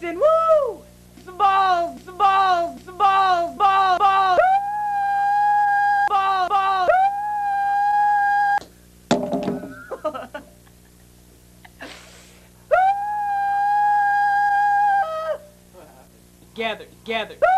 dancing. Woo! Some balls, some balls, some balls, balls, balls. Ball, ball. Together, together.